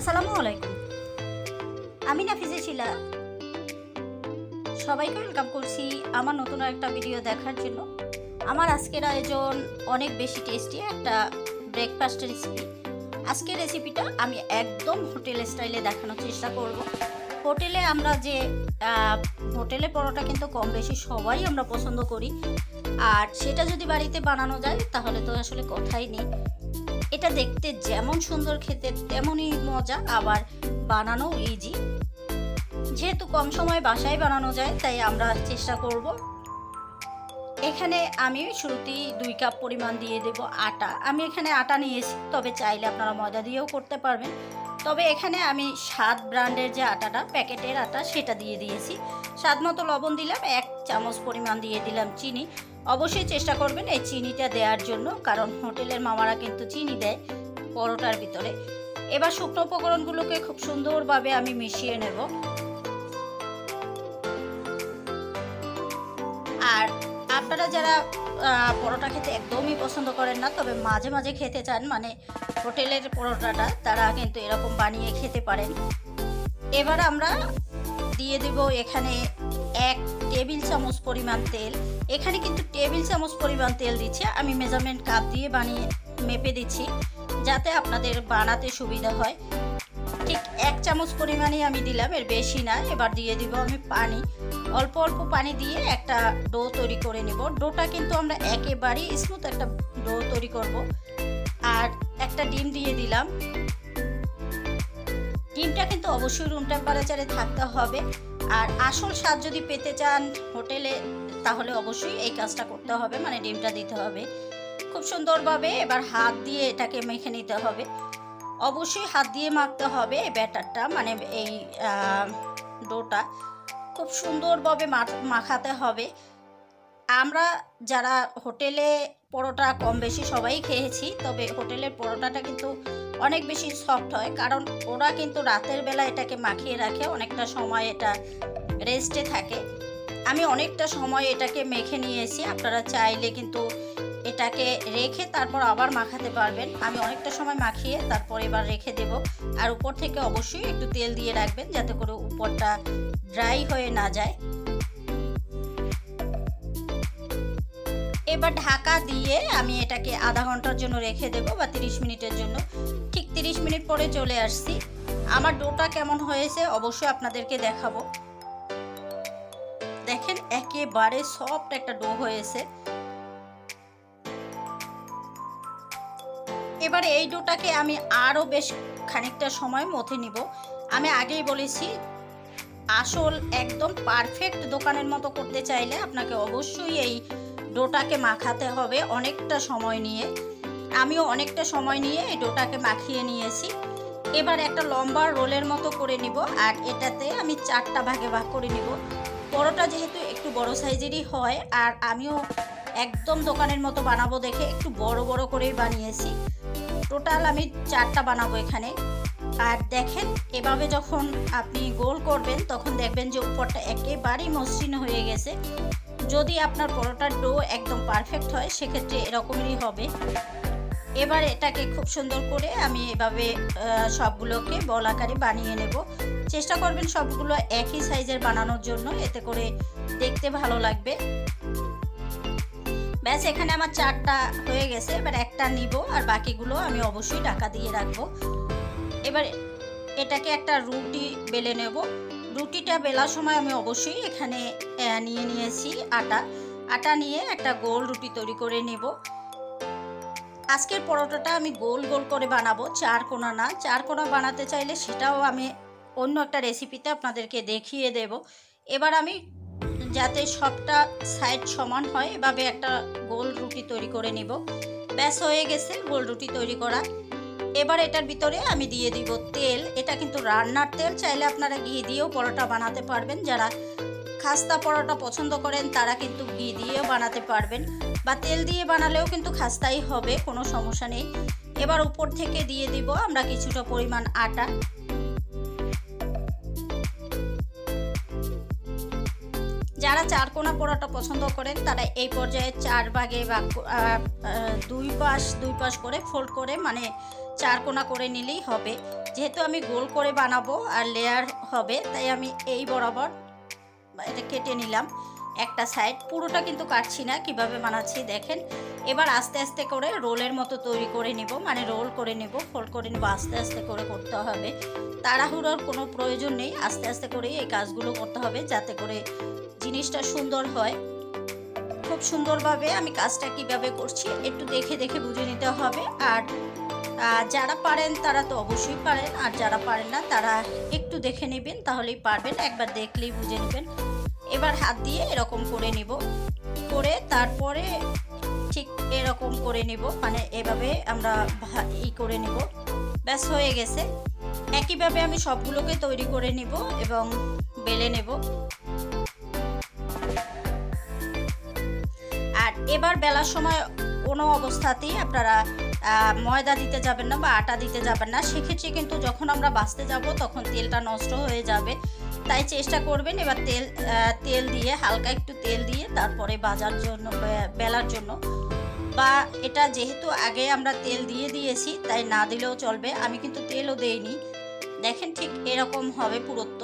আসসালামু আলাইকুম। আমি নাফিজা শিলা, সবাইকে ওয়েলকাম করছি আমার নতুন একটা ভিডিও দেখার জন্য। আমার আজকের আয়োজন অনেক বেশি টেস্টি একটা ব্রেকফাস্ট রেসিপি। আজকের রেসিপিটা আমি একদম হোটেল স্টাইলে দেখানোর চেষ্টা করব। হোটেলে আমরা যে হোটেলে পরোটা কিন্তু কম বেশি সবাই আমরা পছন্দ করি, আর সেটা যদি বাড়িতে বানানো যায় তাহলে তো আসলে কথাই নেই। এটা দেখতে যেমন সুন্দর, খেতে তেমনই মজা, আবার বানানো ইজি। যেহেতু কম সময় বাসায় বানানো যায় তাই আমরা চেষ্টা করব। এখানে আমি শুরুতেই 2 কাপ পরিমাণ দিয়ে দেব আটা। আমি এখানে আটা নিয়েছি, তবে চাইলে আপনারা ময়দা দিয়েও করতে পারবেন। তবে এখানে আমি স্বাদ ব্র্যান্ডের যে আটাটা, প্যাকেটের আটা, সেটা দিয়ে দিয়েছি। স্বাদ মতো লবণ দিলাম, 1 চামচ পরিমাণ দিয়ে দিলাম চিনি। অবশ্যই চেষ্টা করবেন এই চিনিটা দেওয়ার জন্য, কারণ হোটেলের মামারা কিন্তু চিনি দেয় পরোটার ভিতরে। এবার শুকনো উপকরণগুলোকে খুব সুন্দরভাবে আমি মিশিয়ে নেব। আর আপনারা যারা পরোটা খেতে একদমই পছন্দ করেন না, তবে মাঝে মাঝে খেতে চান, মানে হোটেলের পরোটাটা, তারা কিন্তু এরকম বানিয়ে খেতে পারেন। এবার আমরা দিয়ে দেব এখানে 1 টেবিল চামচ পরিমাণ তেল। এখানে কিন্তু টেবিল চামচ পরিমাণ তেল দিচ্ছে, আমি মেজারমেন্ট কাপ দিয়ে বানিয়ে মেপে দিচ্ছি যাতে আপনাদের বানাতে সুবিধা হয়। ঠিক 1 চামচ পরিমাণই আমি দিলাম, এর বেশি না। এবার দিয়ে দিব আমি পানি। অল্প অল্প পানি দিয়ে একটা ডো তৈরি করে নেব। ডোটা কিন্তু আমরা একেবারেই স্মুথ একটা ডো তৈরি করব। আর একটা ডিম দিয়ে দিলাম। ডিমটা কিন্তু অবশ্যই রুম টেম্পারেচারে থাকতে হবে। আর আসল স্বাদ যদি পেতে চান হোটেলে, তাহলে অবশ্যই এই কাজটা করতে হবে, মানে ডিমটা দিতে হবে খুব সুন্দরভাবে। এবার হাত দিয়ে এটাকে মেখে নিতে হবে। অবশ্যই হাত দিয়ে মাখতে হবে এই ব্যাটারটা, মানে এই ডোটা খুব সুন্দরভাবে মাখাতে হবে। আমরা যারা হোটেলে পরোটা কম বেশি সবাই খেয়েছি, তবে হোটেলের পরোটাটা কিন্তু অনেক বেশি সফট হয়, কারণ ওরা কিন্তু রাতের বেলা এটাকে মাখিয়ে রাখে, অনেকটা সময় এটা রেস্টে থাকে। আমি অনেকটা সময় এটাকে মেখে নিয়েছি। আপনারা চাইলে কিন্তু এটাকে রেখে তারপর আবার মাখাতে পারবেন। আমি অনেকটা সময় মাখিয়ে তারপর এবার রেখে দেব। আর উপর থেকে অবশ্যই একটু তেল দিয়ে রাখবেন যাতে করে উপরটা ড্রাই হয়ে না যায়। এবার ঢাকা দিয়ে আমি এটাকে আধা ঘন্টার জন্য রেখে দেব, বা 30 মিনিটের জন্য। ঠিক 30 মিনিট পরে চলে আসছি। আমার ডোটা কেমন হয়েছে অবশ্যই আপনাদেরকে দেখাবো। দেখেন একেবারে সফট একটা ডো হয়েছে। এবারে এই ডোটাকে আমি আরও বেশ খানিকটা সময় মথে নিব। আমি আগেই বলেছি, আসল একদম পারফেক্ট দোকানের মতো করতে চাইলে আপনাকে অবশ্যই এই ডোটাকে মাখাতে হবে অনেকটা সময় নিয়ে। আমিও অনেকটা সময় নিয়ে এই ডোটাকে মাখিয়ে নিয়েছি। এবার একটা লম্বা রোলের মতো করে নিব, আর এটাতে আমি 4টা ভাগে ভাগ করে নিব। পরোটা যেহেতু একটু বড় সাইজেরই হয়, আর আমিও একদম দোকানের মতো বানাবো দেখে একটু বড় বড় করেই বানিয়েছি। টোটাল আমি 4টা বানাবো এখানে। আর দেখেন এভাবে যখন আপনি গোল করবেন তখন দেখবেন যে উপরটা একেবারেই মসৃণ হয়ে গেছে। যদি আপনার পরোটার ডো একদম পারফেক্ট হয় সেক্ষেত্রে এরকমই হবে। এবার এটাকে খুব সুন্দর করে আমি এভাবে সবগুলোকে বল আকারে বানিয়ে নেব। চেষ্টা করবেন সবগুলো একই সাইজের বানানোর জন্য, এতে করে দেখতে ভালো লাগবে। ব্যাস, এখানে আমার 4টা হয়ে গেছে। এবার একটা নিব, আর বাকিগুলো আমি অবশ্যই ঢাকা দিয়ে রাখবো। এবার এটাকে একটা রুটি বেলে নেব। রুটিটা বেলার সময় আমি অবশ্যই এখানে নিয়েছি আটা নিয়ে একটা গোল রুটি তৈরি করে নেব। আজকের পরোটাটা আমি গোল গোল করে বানাবো, 4 কোণা না। 4 কোণা বানাতে চাইলে সেটাও আমি অন্য একটা রেসিপিতে আপনাদেরকে দেখিয়ে দেব। এবার আমি যাতে সবটা সাইড সমান হয় এভাবে একটা গোল রুটি তৈরি করে নিব। ব্যাস, হয়ে গেছে গোল রুটি তৈরি করা। এবার এটার ভিতরে আমি দিয়ে দিব তেল। এটা কিন্তু রান্নার তেল, চাইলে আপনারা ঘি দিয়েও পরোটা বানাতে পারবেন। যারা খাস্তা পরোটা পছন্দ করেন তারা কিন্তু ঘি দিয়েও বানাতে পারবেন, বা তেল দিয়ে বানালেও কিন্তু খাস্তাই হবে, কোনো সমস্যা নেই। এবার উপর থেকে দিয়ে দিব আমরা কিছুটা পরিমাণ আটা। যারা 4 কোনা পরোটা পছন্দ করেন তারা এই পর্যায়ে 4 ভাগে বা 2 পাশ করে ফোল্ড করে মানে 4 কোনা করে নিলেই হবে। যেহেতু আমি গোল করে বানাবো আর লেয়ার হবে, তাই আমি এই বরাবর এটা কেটে নিলাম একটা সাইড। পুরোটা কিন্তু কাটছি না, কিভাবে বানাচ্ছি দেখেন। এবার আস্তে আস্তে করে রোলের মতো তৈরি করে নিব, মানে রোল করে নিব, ফোল্ড করে নিব। আস্তে আস্তে করে করতে হবে, তাড়াহুড়োর কোনো প্রয়োজন নেই। আস্তে আস্তে করেই এই কাজগুলো করতে হবে যাতে করে জিনিসটা সুন্দর হয়। খুব সুন্দরভাবে আমি কাজটা কিভাবে করছি একটু দেখে দেখে বুঝে নিতে হবে। আর যারা পারেন তারা তো অবশ্যই পারেন, আর যারা পারেন না তারা একটু দেখে নেবেন, তাহলেই পারবেন। একবার দেখলেই বুঝে নেবেন। এবার হাত দিয়ে এরকম করে নিব, করে তারপরে ঠিক এরকম করে নিব, মানে এভাবে আমরা করে নিব। ব্যাস হয়ে গেছে। একইভাবে আমি সবগুলোকে তৈরি করে নিব এবং বেলে নেব। আর এবার বেলার সময় কোনো অবস্থাতেই আপনারা ময়দা দিতে যাবেন না বা আটা দিতে যাবেন না। সেক্ষেত্রে কিন্তু যখন আমরা ভাজতে যাব তখন তেলটা নষ্ট হয়ে যাবে। তাই চেষ্টা করবেন এবার তেল দিয়ে, হালকা একটু তেল দিয়ে তারপরে ভাজার জন্য, বেলার জন্য। বা এটা যেহেতু আগে আমরা তেল দিয়ে দিয়েছি তাই না দিলেও চলবে। আমি কিন্তু তেলও দেইনি। দেখেন ঠিক এরকম হবে পুরুত্ব।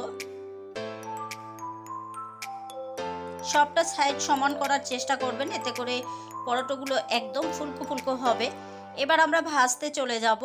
সবটা সাইড সমান করার চেষ্টা করবেন, এতে করে পরোটাগুলো একদম ফুলকো ফুলকো হবে। এবার আমরা ভাজতে চলে যাব।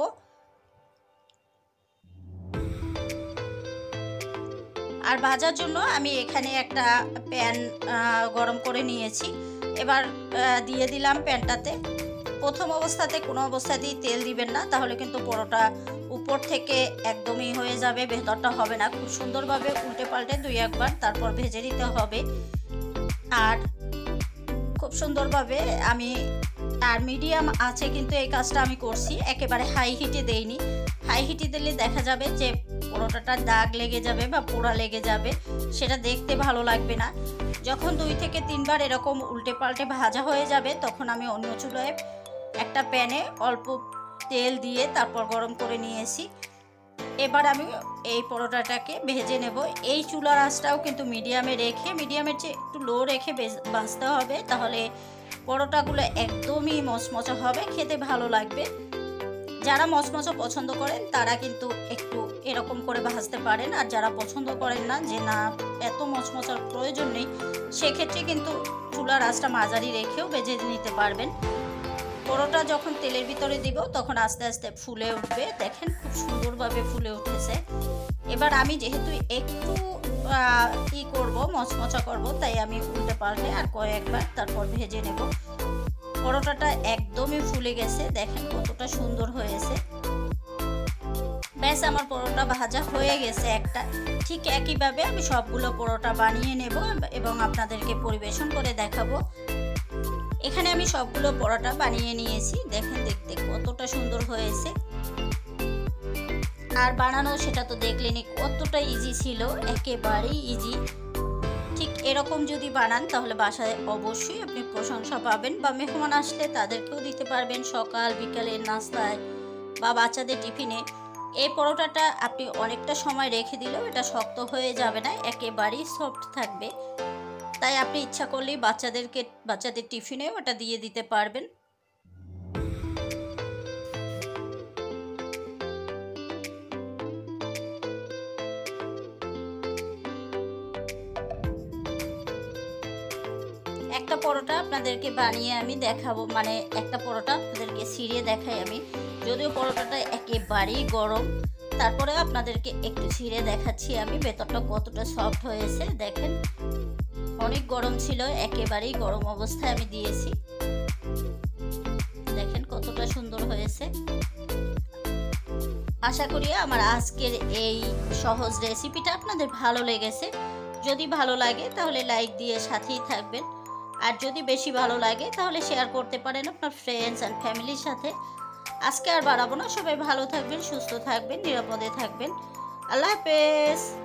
আর ভাজার জন্য আমি এখানে একটা প্যান গরম করে নিয়েছি। এবার দিয়ে দিলাম প্যানটাতে। প্রথম অবস্থাতে কোনো অবস্থাতেই তেল দিবেন না, তাহলে কিন্তু পরোটা উপর থেকে একদমই হয়ে যাবে, ভেতরটা হবে না। খুব সুন্দরভাবে উল্টে পাল্টে 2 একবার তারপর ভেজে নিতে হবে। আর খুব সুন্দরভাবে আমি মিডিয়াম আছে কিন্তু এই কাজটা আমি করছি, একেবারে হাই হিটে দেইনি। হাই হিটে দিলে দেখা যাবে যে পরোটাটা দাগ লেগে যাবে বা পোড়া লেগে যাবে, সেটা দেখতে ভালো লাগবে না। যখন 2 থেকে 3 বার এরকম উল্টে পাল্টে ভাজা হয়ে যাবে তখন আমি অন্য চুলায় একটা প্যানে অল্প তেল দিয়ে তারপর গরম করে নিয়েছি। এবার আমি এই পরোটাটাকে ভেজে নেব। এই চুলার আঁচটাও কিন্তু মিডিয়ামে রেখে, মিডিয়ামের চেয়ে একটু লো রেখে ভাজতে হবে, তাহলে পরোটাগুলো একদমই মচমচা হবে, খেতে ভালো লাগবে। যারা মচমচা পছন্দ করেন তারা কিন্তু একটু এরকম করে ভাজতে পারেন, আর যারা পছন্দ করেন না যে না এত মচমচার প্রয়োজন নেই, সেক্ষেত্রে কিন্তু চুলার আঁচটা মাঝারি রেখেও ভেজে নিতে পারবেন। পরোটা যখন তেলের ভিতরে দিব তখন আস্তে আস্তে ফুলে উঠবে। দেখেন খুব সুন্দরভাবে ফুলে উঠেছে। এবার আমি যেহেতু একটু করব, মচমচা করব, তাই আমি উল্টে পাল্টে আর কয়েকবার তারপর ভেজে নেব। পরোটাটা একদমই ফুলে গেছে, দেখেন কতটা সুন্দর হয়েছে। ব্যাস আমার পরোটা ভাজা হয়ে গেছে একটা। ঠিক একইভাবে আমি সবগুলো পরোটা বানিয়ে নেব এবং আপনাদেরকে পরিবেশন করে দেখাবো। এখানে আমি সবগুলো পরোটা বানিয়ে নিয়েছি, দেখেন দেখতে কতটা সুন্দর হয়েছে। আর বানানো সেটা তো দেখলেনই কতটা ইজি ছিল, একেবারেই ইজি। ঠিক এরকম যদি বানান তাহলে বাসায় অবশ্যই আপনি প্রশংসা পাবেন, বা মেহমান আসলে তাদেরকেও দিতে পারবেন সকাল বিকালের নাস্তায় বা বাচ্চাদের টিফিনে। এই পরোটাটা আপনি অনেকটা সময় রেখে দিলেও এটা শক্ত হয়ে যাবে না, একেবারেই সফট থাকবে। তাই আপনি ইচ্ছা করলেই বাচ্চাদের টিফিনেও এটা দিয়ে দিতে পারবেন। একটা পরোটা আপনাদেরকে বানিয়ে আমি দেখাবো, মানে একটা পরোটা আপনাদেরকে ছিঁড়ে দেখাই আমি, যদিও পরোটাটা একেবারেই গরম, তারপরে আপনাদেরকে একটু ছিঁড়ে দেখাচ্ছি আমি ভেতরটা কতটা সফট হয়েছে। দেখেন অনেক গরম ছিল, একেবারেই গরম অবস্থায় আমি দিয়েছি। দেখেন কতটা সুন্দর হয়েছে। আশা করি আমার আজকের এই সহজ রেসিপিটা আপনাদের ভালো লেগেছে। যদি ভালো লাগে তাহলে লাইক দিয়ে সাথেই থাকবেন, আর যদি বেশি ভালো লাগে তাহলে শেয়ার করতে পারেন আপনার ফ্রেন্ডস অ্যান্ড ফ্যামিলির সাথে। আজকে আর বাড়াবো না, সবাই ভালো থাকবেন, সুস্থ থাকবেন, নিরাপদে থাকবেন। আল্লাহ হাফেজ।